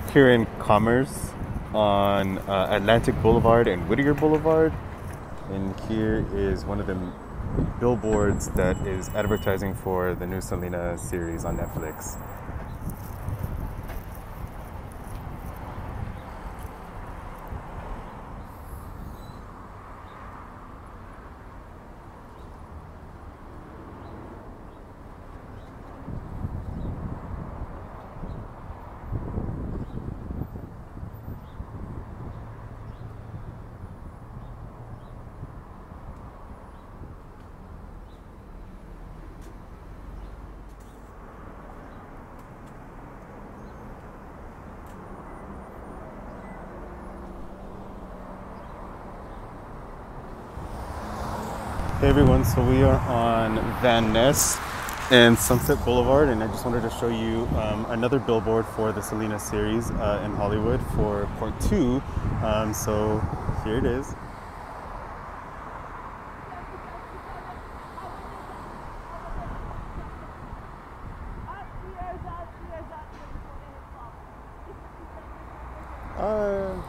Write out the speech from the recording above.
here in Commerce on Atlantic Boulevard and Whittier Boulevard. And here is one of the billboards that is advertising for the new Selena series on Netflix. Hey everyone, so we are on Van Ness and Sunset Boulevard, and I just wanted to show you another billboard for the Selena series in Hollywood for part 2. So here it is. Uh,